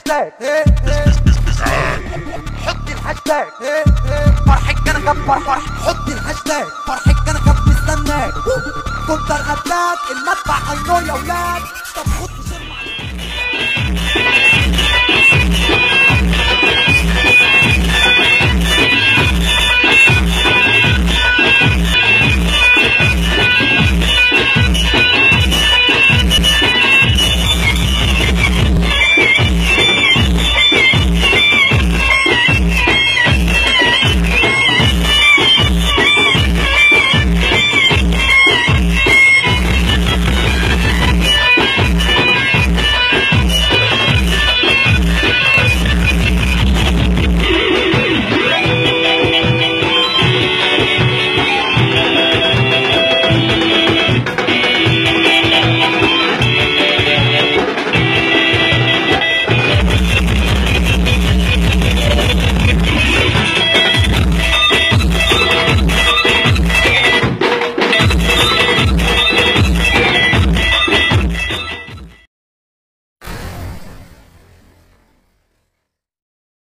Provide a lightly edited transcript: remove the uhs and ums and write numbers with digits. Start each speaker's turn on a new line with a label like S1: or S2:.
S1: الهاشتاج حط الهاشتاج فرحك انا كاب فرح حط الهاشتاج فرحك انا كاب مستناك كنت الغبلاك المدفع عنه يا ولاد طب خد